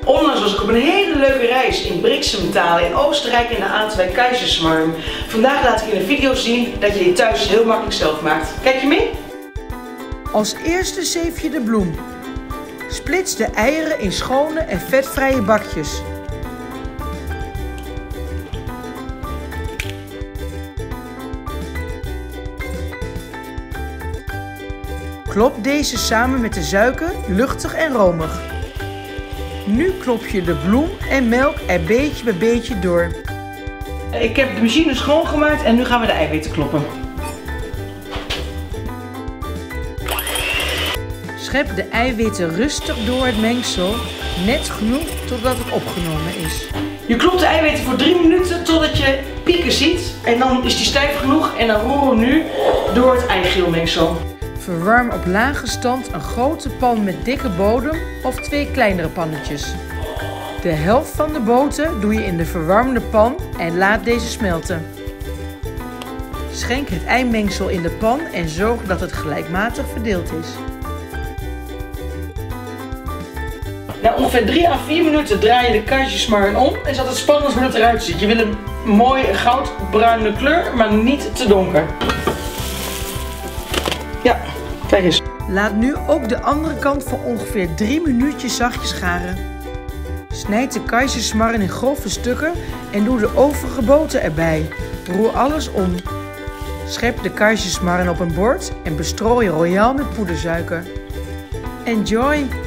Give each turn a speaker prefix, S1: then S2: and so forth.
S1: Onlangs was ik op een hele leuke reis in Brixentalen in Oostenrijk in de A2 Kaiserschmarrn. Vandaag laat ik in een video zien dat je dit thuis heel makkelijk zelf maakt. Kijk je mee?
S2: Als eerste zeef je de bloem. Splits de eieren in schone en vetvrije bakjes. Klop deze samen met de suiker luchtig en romig. Nu klop je de bloem en melk er beetje bij beetje door.
S1: Ik heb de machine schoongemaakt en nu gaan we de eiwitten kloppen.
S2: Schep de eiwitten rustig door het mengsel, net genoeg totdat het opgenomen is.
S1: Je klopt de eiwitten voor 3 minuten totdat je pieken ziet. En dan is die stijf genoeg en dan roeren we nu door het eigeelmengsel.
S2: Verwarm op lage stand een grote pan met dikke bodem of 2 kleinere pannetjes. De helft van de boter doe je in de verwarmde pan en laat deze smelten. Schenk het eimengsel in de pan en zorg dat het gelijkmatig verdeeld is.
S1: Na ongeveer 3 à 4 minuten draai je de Kaiserschmarrn om en zet het spannend hoe het eruit ziet. Je wil een mooie goudbruine kleur, maar niet te donker. Ja, kijk eens.
S2: Laat nu ook de andere kant voor ongeveer 3 minuutjes zachtjes garen. Snijd de Kaiserschmarrn in grove stukken en doe de overige boter erbij. Roer alles om. Schep de Kaiserschmarrn op een bord en bestrooi royaal met poedersuiker. Enjoy!